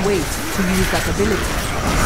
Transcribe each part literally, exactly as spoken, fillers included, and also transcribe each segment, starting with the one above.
wait to use that ability.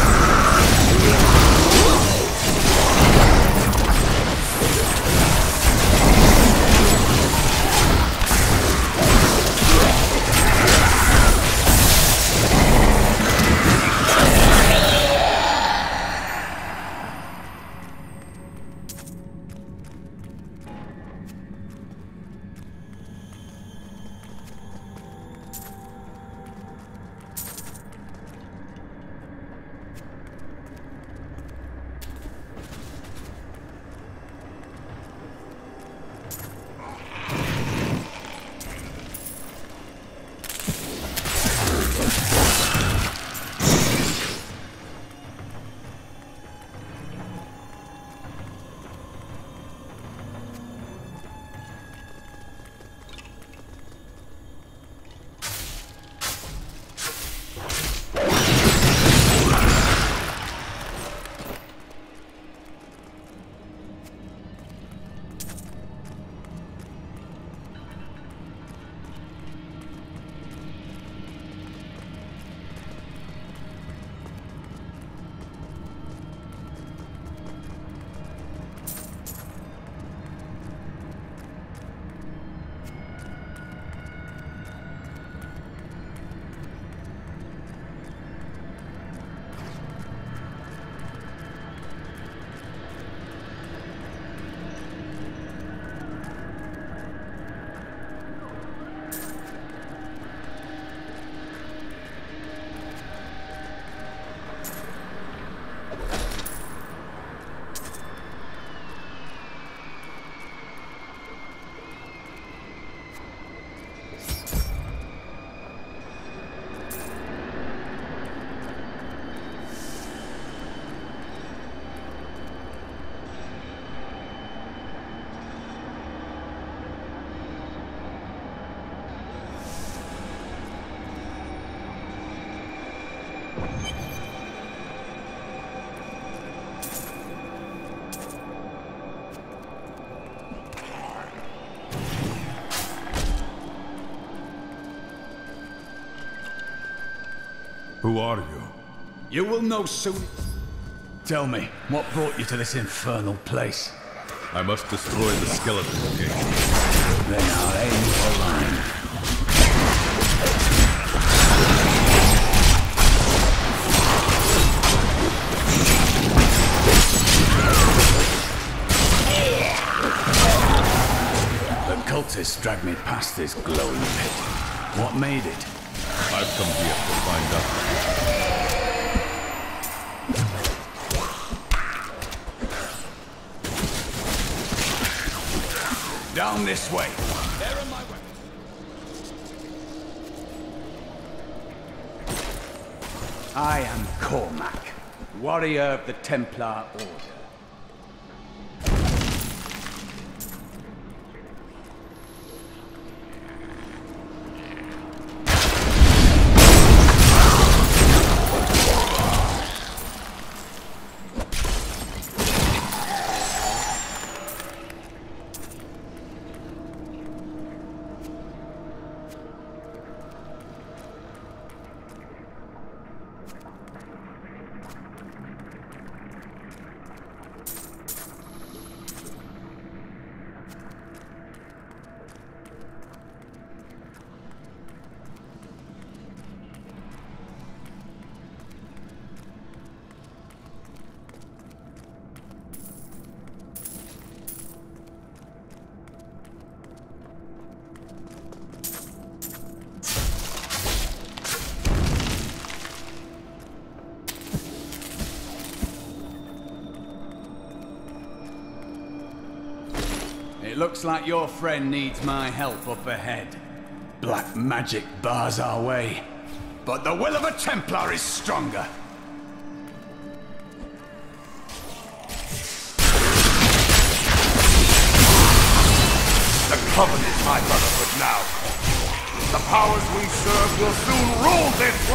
Who are you? You will know soon. Tell me, what brought you to this infernal place? I must destroy the skeleton king. Then I'll aim for line. The cultists dragged me past this glowing pit. What made it? I've come here to find out. Down this way. There are my weapons. I am Cormac, warrior of the Templar Order. It looks like your friend needs my help up ahead. Black magic bars our way, but the will of a Templar is stronger. The Coven is my brotherhood now. The powers we serve will soon rule this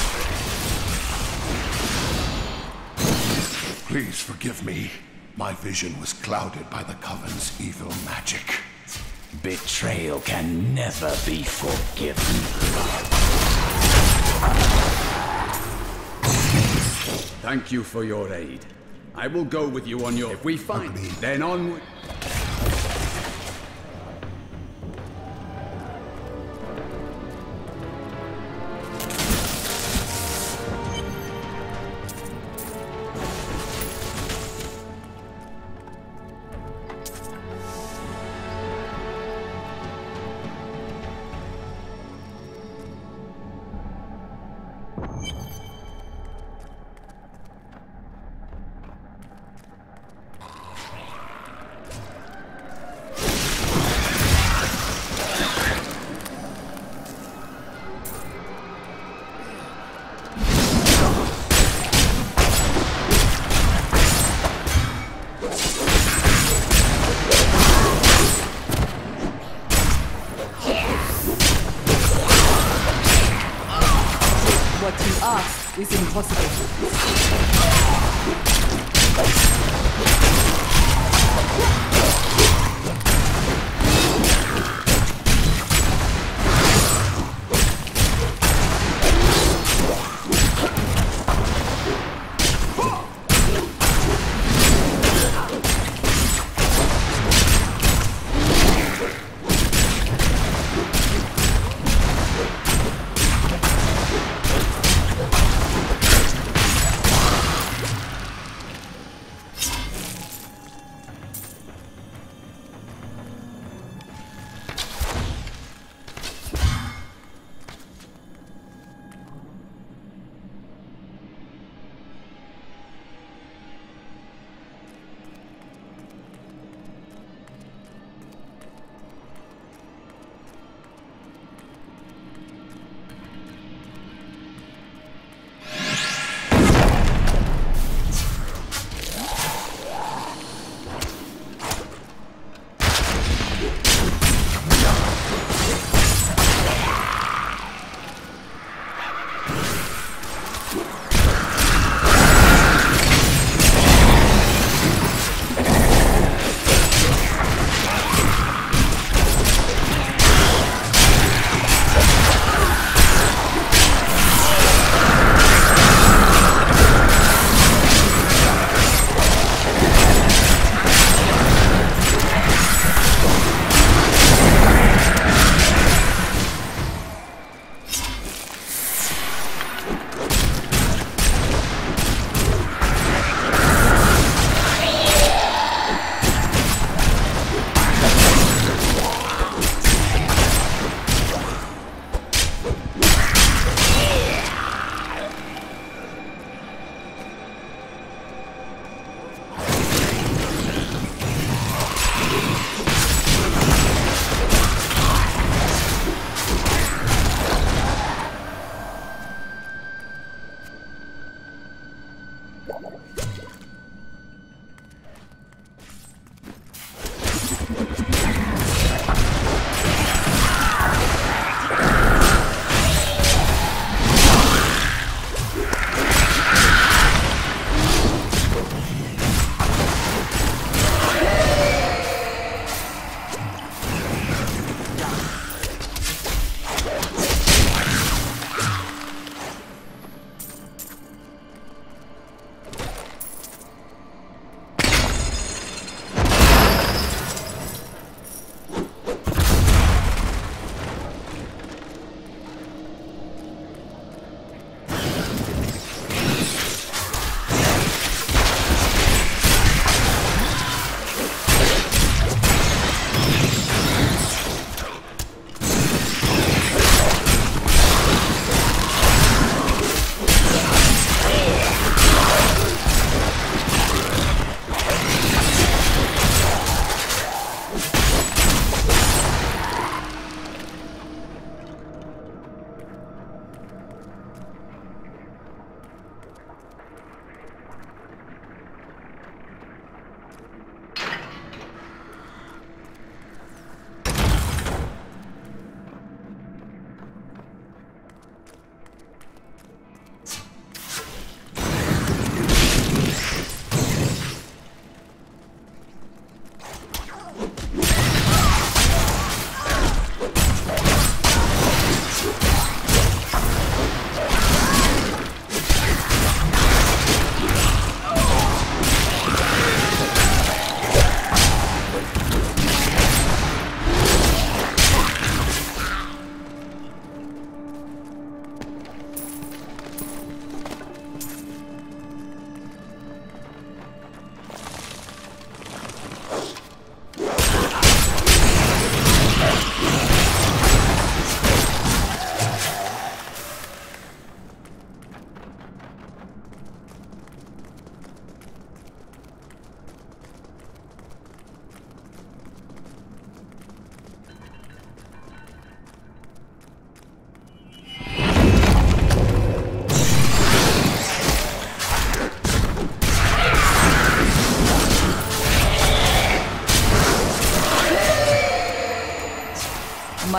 world! Please forgive me. My vision was clouded by the Coven's evil magic. Betrayal can never be forgiven. Thank you for your aid. I will go with you on your... If we find me, then onward... Is impossible.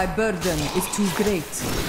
My burden is too great.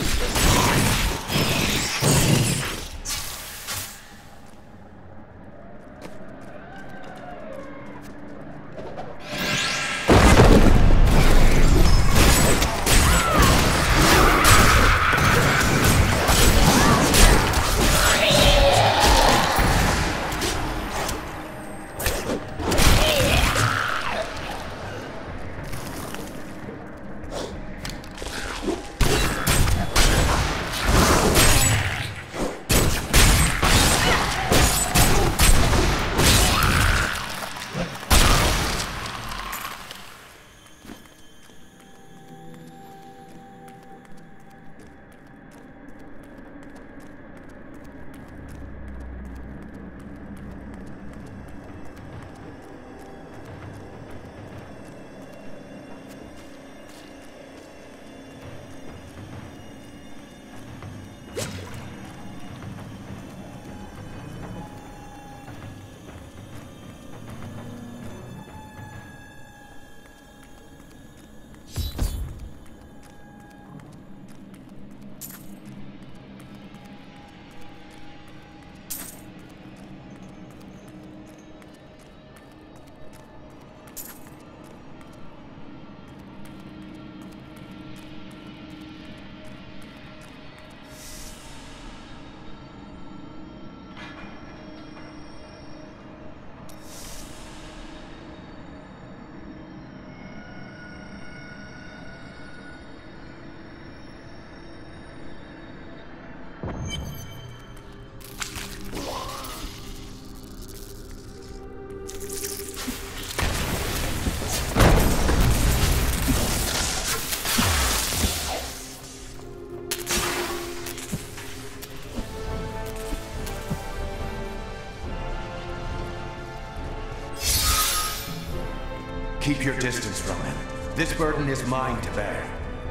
Keep your distance from him. This burden is mine to bear.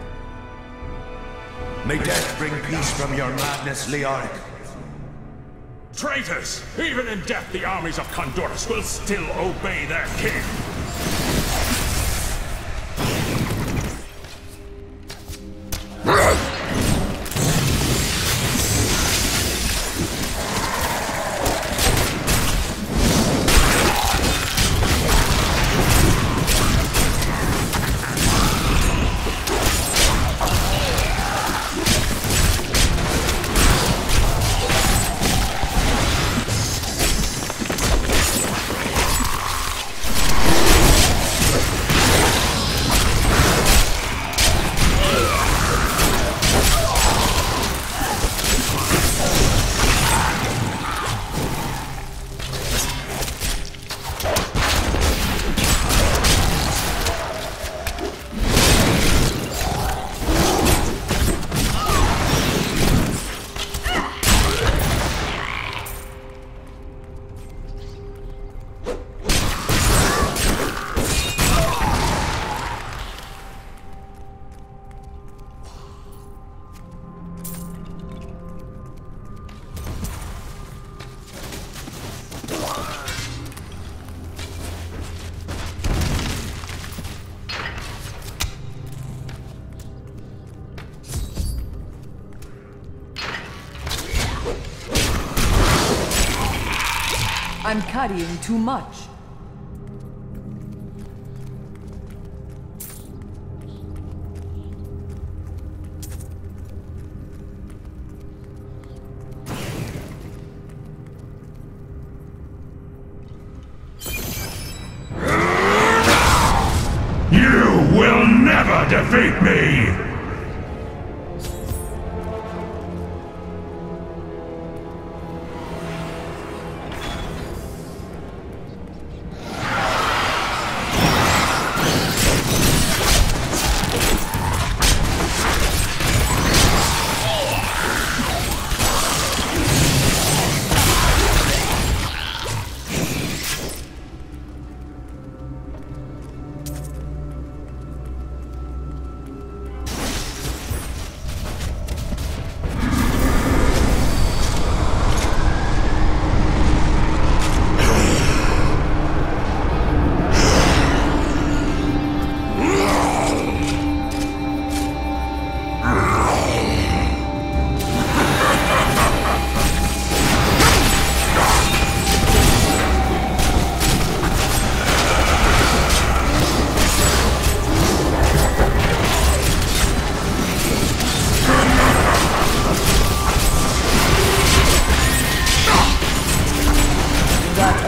May death bring peace from your madness, Leoric. Traitors! Even in death, the armies of Condorus will still obey their king! I'm carrying too much. You will never defeat me!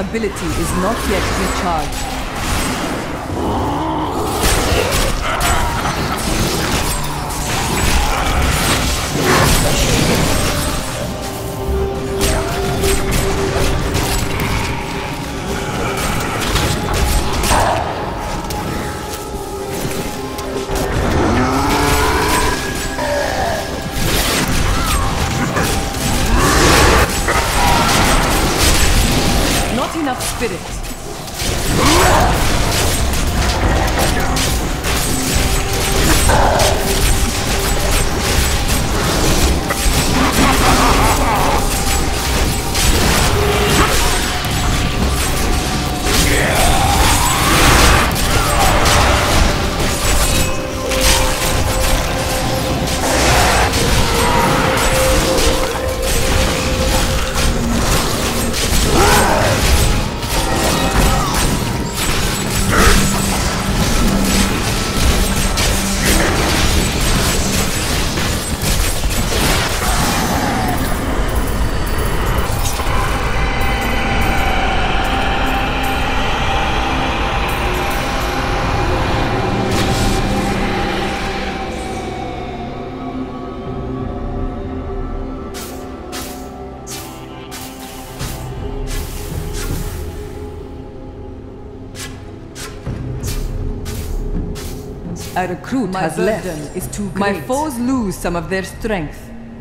ability is not yet recharged. Not enough spirit. A recruit My has left. Is too great. My foes lose some of their strength.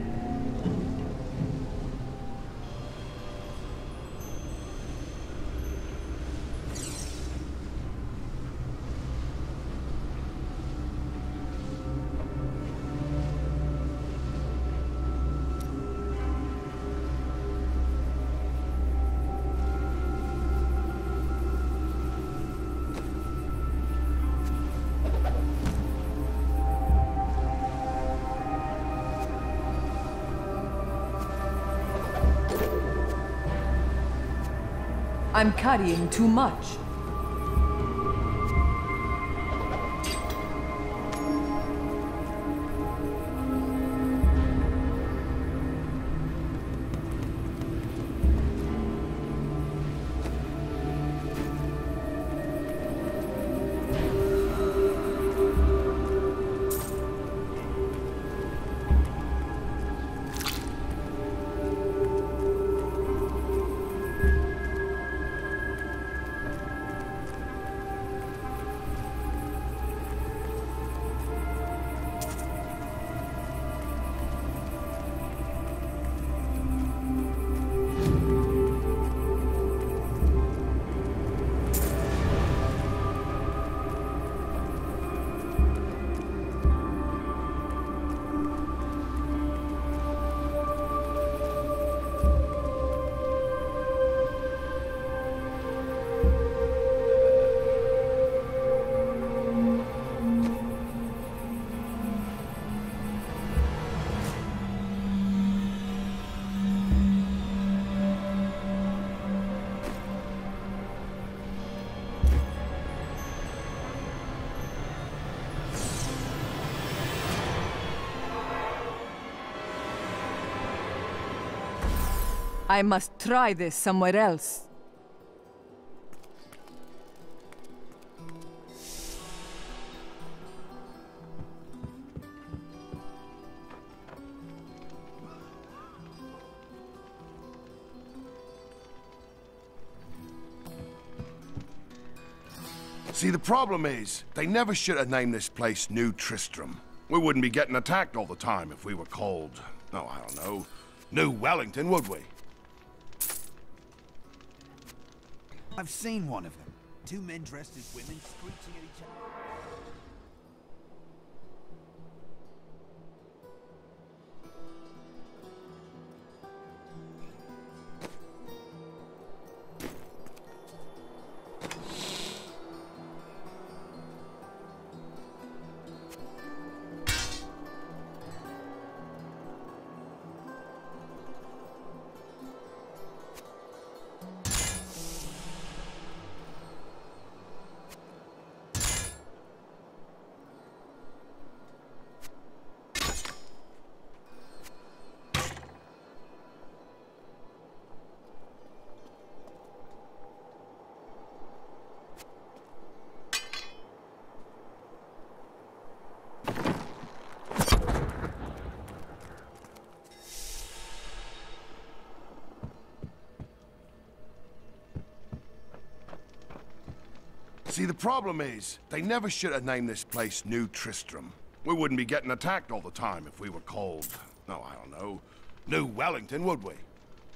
I'm carrying too much. I must try this somewhere else. See, the problem is, they never should have named this place New Tristram. We wouldn't be getting attacked all the time if we were called, oh, I don't know, New Wellington, would we? I've seen one of them. Two men dressed as women screeching at each other. See, the problem is, they never should have named this place New Tristram. We wouldn't be getting attacked all the time if we were called, oh, I don't know, New Wellington, would we?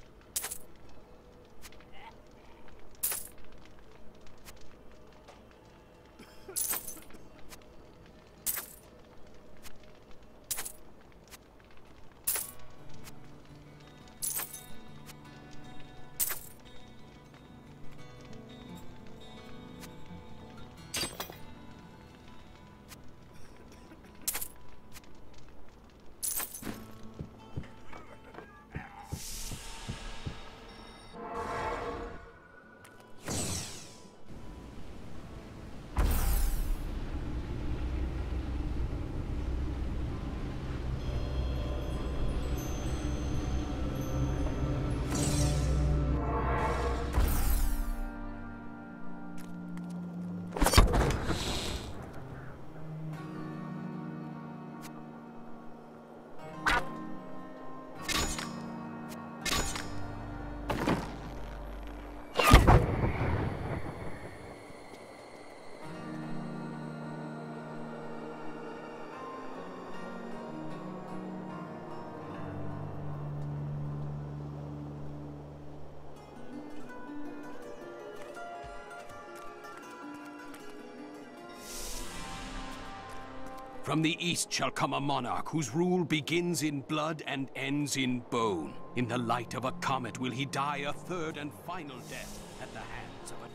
From the east shall come a monarch whose rule begins in blood and ends in bone. In the light of a comet will he die a third and final death at the hands of a...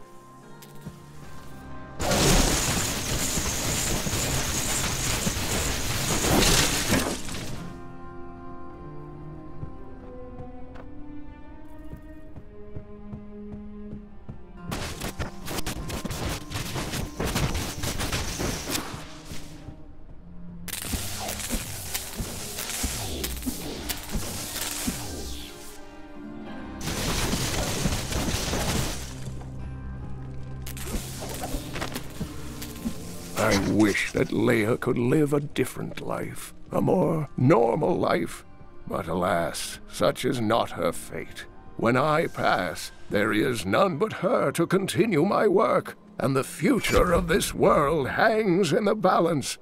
I wish that Leia could live a different life, a more normal life. But alas, such is not her fate. When I pass, there is none but her to continue my work, and the future of this world hangs in the balance.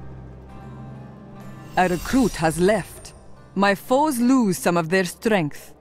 A recruit has left. My foes lose some of their strength.